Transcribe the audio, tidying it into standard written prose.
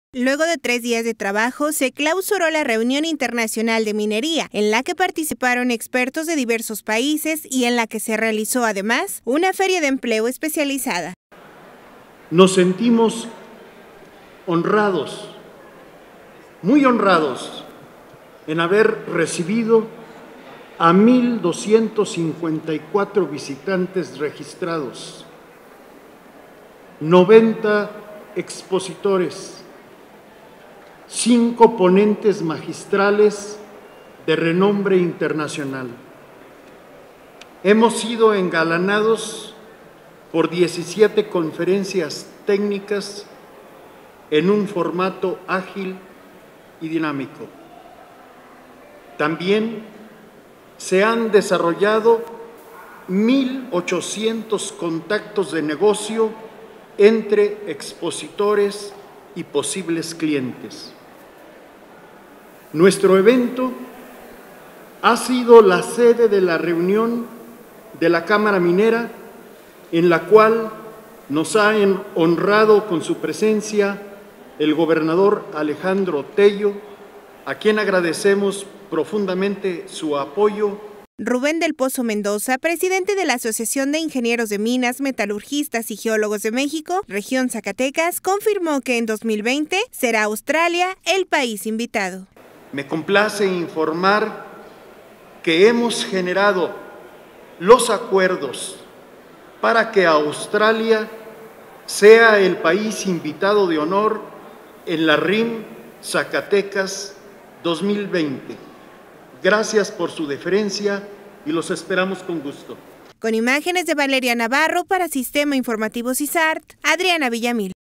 Luego de 3 días de trabajo, se clausuró la reunión internacional de minería, en la que participaron expertos de diversos países y en la que se realizó además una feria de empleo especializada. Nos sentimos honrados, muy honrados, en haber recibido a 1,254 visitantes registrados, 90 expositores, 5 ponentes magistrales de renombre internacional. Hemos sido engalanados por 17 conferencias técnicas en un formato ágil y dinámico. También se han desarrollado 1,800 contactos de negocio entre expositores y posibles clientes. Nuestro evento ha sido la sede de la reunión de la Cámara Minera, en la cual nos ha honrado con su presencia el gobernador Alejandro Tello, a quien agradecemos profundamente su apoyo. Rubén del Pozo Mendoza, presidente de la Asociación de Ingenieros de Minas, Metalurgistas y Geólogos de México, región Zacatecas, confirmó que en 2020 será Australia el país invitado. Me complace informar que hemos generado los acuerdos para que Australia sea el país invitado de honor en la RIM Zacatecas 2020. Gracias por su deferencia y los esperamos con gusto. Con imágenes de Valeria Navarro para Sistema Informativo CISART, Adriana Villamil.